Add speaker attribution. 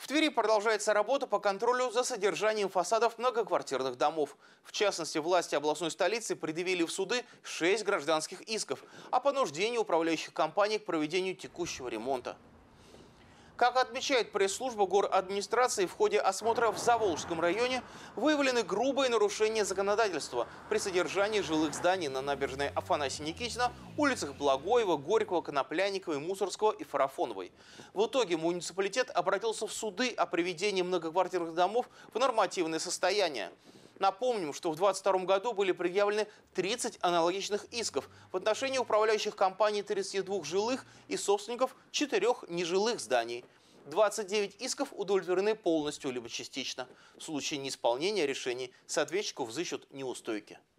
Speaker 1: В Твери продолжается работа по контролю за содержанием фасадов многоквартирных домов. В частности, власти областной столицы предъявили в суды 6 гражданских исков о понуждении управляющих компаний к проведению текущего ремонта. Как отмечает пресс-служба горадминистрации, в ходе осмотра в Заволжском районе выявлены грубые нарушения законодательства при содержании жилых зданий на набережной Афанасия Никитина, улицах Благоева, Горького, Коноплянниковой, Мусорского и Фарафоновой. В итоге муниципалитет обратился в суды о приведении многоквартирных домов в нормативное состояние. Напомним, что в 2022 году были предъявлены 30 аналогичных исков в отношении управляющих компаний 32 жилых и собственников 4 нежилых зданий. 29 исков удовлетворены полностью либо частично. В случае неисполнения решений с ответчиков взыщут неустойки.